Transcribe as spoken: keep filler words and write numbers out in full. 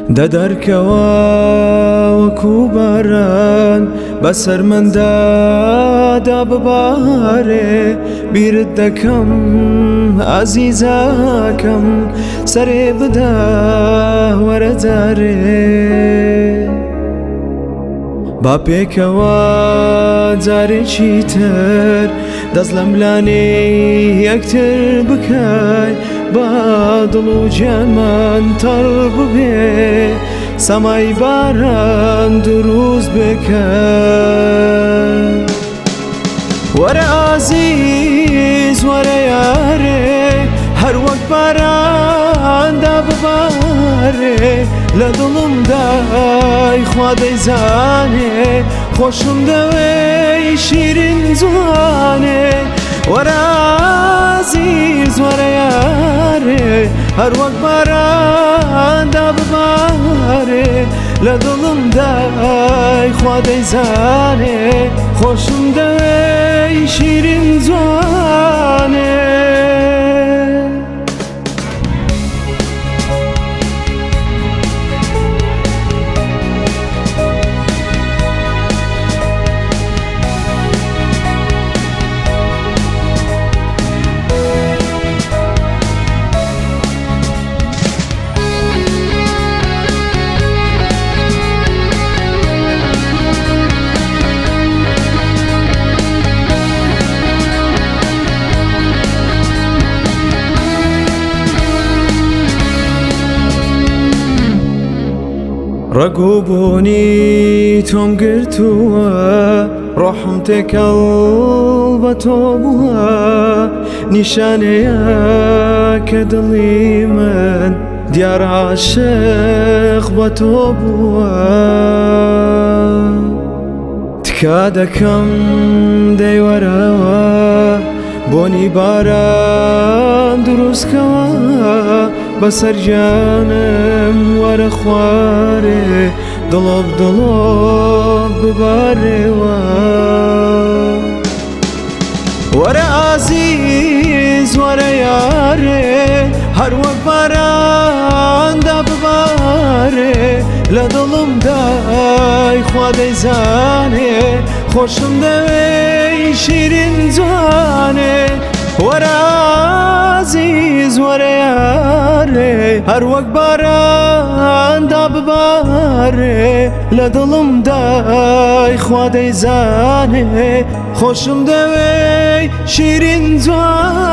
دەدەرکەوە وەکوو باران بەسەر مندادا ببارێ بیرت دەکەم ئازیزەکەم سەرێ بدە وەرە جارێ با پێکەوە جارێکی تر دەست لە ملانەی یەکتر بکەی با دڵ و گیانمان تەڕ ببێ سەمای باران دروست بکەی وەرە ئازیز وەرە یارێ هەر وەک باراندا ببارێ لە دڵمدای خوا دەیزانێ خۆشم دەوێی شیرین جوانێ وەرە ئازیز وەرە یارێ هەر وەک باراندا ببارێ لە دڵمدای خوا دەیزانێ خۆشم دەوێی شیرین جوانێ ڕەگوو بوونی تۆم گرتووە ڕۆحم تێکەڵ بە تۆ بووە نیشانەیە کە دڵی من دیارە عاشق بە تۆ بووە تکا دەکەم دەی وەرەوە بۆنی باران دروستکەوە بەسەر گیانم وەرە خوارێ دڵۆب دڵۆب ببارێوە وەرە ئازیز وەرە یارێ هەر وەک باراندا ببارێ لە دڵمدای خوا دەیزانێ خۆشم دەوێی شیرین جوانێ وەرە ئازیز وەرە یارێ هەر وەک باراندا ببارێ لە دڵمدای خوا دەیزانێ خۆشم دەوێی شیرین جوانێ